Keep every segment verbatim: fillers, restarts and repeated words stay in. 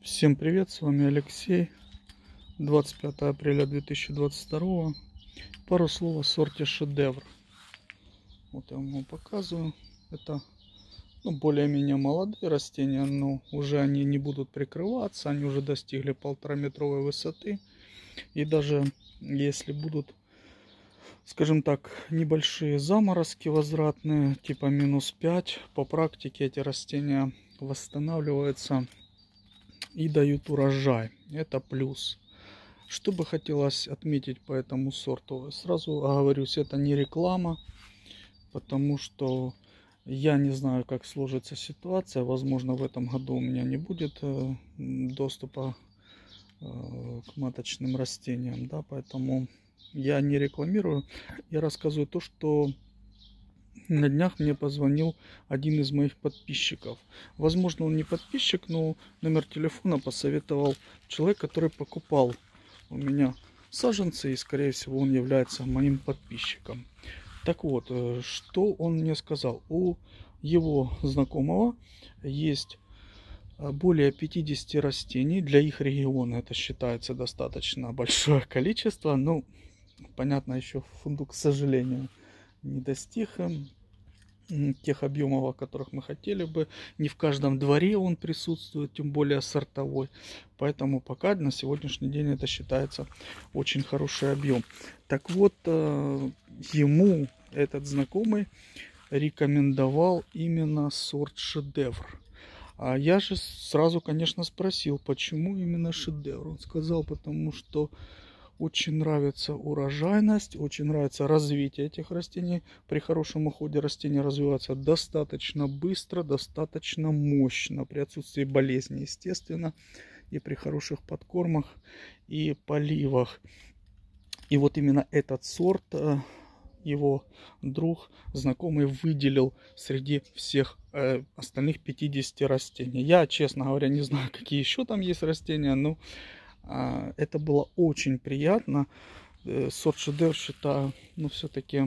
Всем привет, с вами Алексей. двадцать пятое апреля две тысячи двадцать второго. Пару слов о сорте Шедевр. Вот я вам показываю. Это ну, более-менее молодые растения, но уже они не будут прикрываться. Они уже достигли полтораметровой высоты. И даже если будут, скажем так, небольшие заморозки возвратные, типа минус пять, по практике эти растения восстанавливаются и дают урожай. Это плюс. Что бы хотелось отметить по этому сорту? Сразу оговорюсь, это не реклама, потому что я не знаю, как сложится ситуация. Возможно, в этом году у меня не будет доступа к маточным растениям, да, поэтому я не рекламирую. Я рассказываю то, что на днях мне позвонил один из моих подписчиков. Возможно, он не подписчик, но номер телефона посоветовал человек, который покупал у меня саженцы, и, скорее всего, он является моим подписчиком. Так вот, что он мне сказал? У его знакомого есть более пятидесяти растений. Для их региона это считается достаточно большое количество. Ну, понятно, еще фундук, к сожалению, не достиг тех объемов, о которых мы хотели бы. Не в каждом дворе он присутствует, тем более сортовой. Поэтому пока на сегодняшний день это считается очень хороший объем. Так вот, ему этот знакомый рекомендовал именно сорт Шедевр. А я же сразу, конечно, спросил, почему именно Шедевр. Он сказал, потому что очень нравится урожайность, очень нравится развитие этих растений. При хорошем уходе растения развиваются достаточно быстро, достаточно мощно, при отсутствии болезни, естественно, и при хороших подкормах и поливах. И вот именно этот сорт его друг, знакомый, выделил среди всех э, остальных пятидесяти растений. Я, честно говоря, не знаю, какие еще там есть растения, но это было очень приятно. Сорт Шедевр считаю, ну, все-таки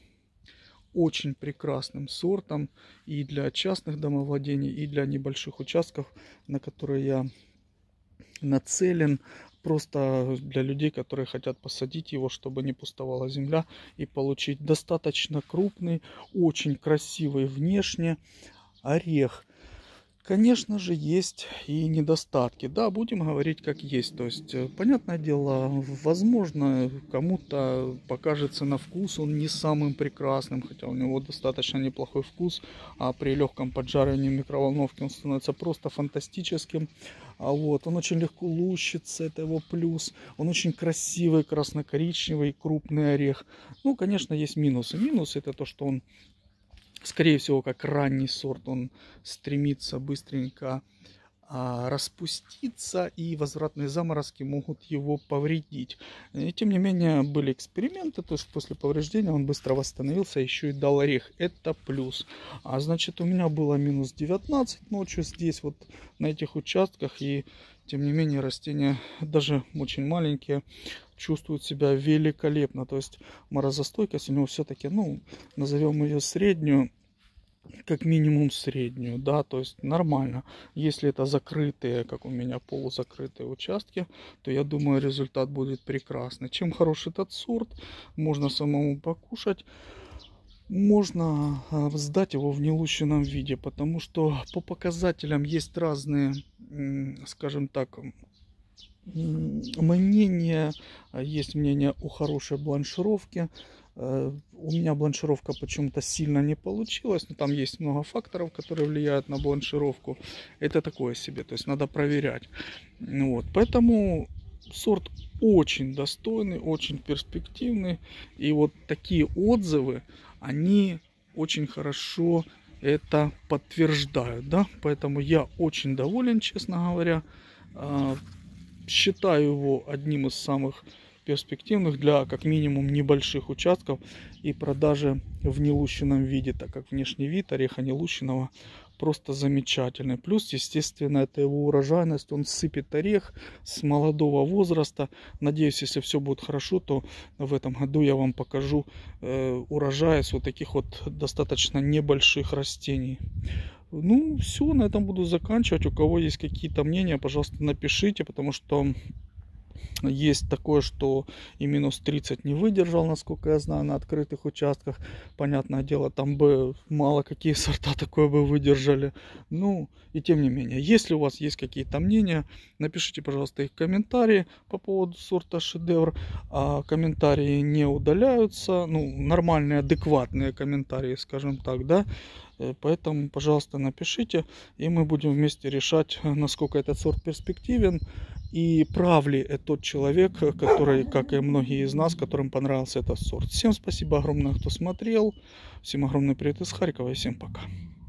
очень прекрасным сортом и для частных домовладений, и для небольших участков, на которые я нацелен. Просто для людей, которые хотят посадить его, чтобы не пустовала земля, и получить достаточно крупный, очень красивый внешне орех. Конечно же, есть и недостатки. Да, будем говорить как есть. То есть, понятное дело, возможно, кому-то покажется на вкус он не самым прекрасным, хотя у него достаточно неплохой вкус, а при легком поджаривании в микроволновке он становится просто фантастическим. А вот, он очень легко лущится, это его плюс. Он очень красивый, красно-коричневый, крупный орех. Ну, конечно, есть минусы. Минус это то, что он, скорее всего, как ранний сорт, он стремится быстренько а, распуститься, и возвратные заморозки могут его повредить. И, тем не менее, были эксперименты, то есть после повреждения он быстро восстановился, еще и дал орех. Это плюс. А значит, у меня было минус девятнадцать ночью здесь, вот на этих участках, и тем не менее растения, даже очень маленькие, чувствуют себя великолепно. То есть морозостойкость у него все-таки, ну, назовем ее среднюю, как минимум среднюю, да, то есть нормально. Если это закрытые, как у меня, полузакрытые участки, то я думаю, результат будет прекрасный. Чем хорош этот сорт, можно самому покушать, можно сдать его в нелущенном виде, потому что по показателям есть разные, скажем так, мнение, есть мнение о хорошей бланшировке. У меня бланшировка почему-то сильно не получилась, но там есть много факторов, которые влияют на бланшировку. Это такое себе, то есть надо проверять. Вот, поэтому сорт очень достойный, очень перспективный, и вот такие отзывы, они очень хорошо это подтверждают, да, поэтому я очень доволен, честно говоря. Считаю его одним из самых перспективных для как минимум небольших участков и продажи в нелущенном виде, так как внешний вид ореха нелущенного просто замечательный. Плюс, естественно, это его урожайность. Он сыпет орех с молодого возраста. Надеюсь, если все будет хорошо, то в этом году я вам покажу э, урожай с вот таких вот достаточно небольших растений. Ну, все, на этом буду заканчивать. У кого есть какие-то мнения, пожалуйста, напишите, потому что есть такое, что и минус тридцать не выдержал, насколько я знаю, на открытых участках. Понятное дело, там бы мало какие сорта такое бы выдержали. Ну, и тем не менее, если у вас есть какие-то мнения, напишите, пожалуйста, их в комментарии по поводу сорта Шедевр. А комментарии не удаляются. Ну, нормальные, адекватные комментарии, скажем так, да. Поэтому, пожалуйста, напишите, и мы будем вместе решать, насколько этот сорт перспективен. И прав ли тот человек, который, как и многие из нас, которым понравился этот сорт. Всем спасибо огромное, кто смотрел. Всем огромный привет из Харькова и всем пока.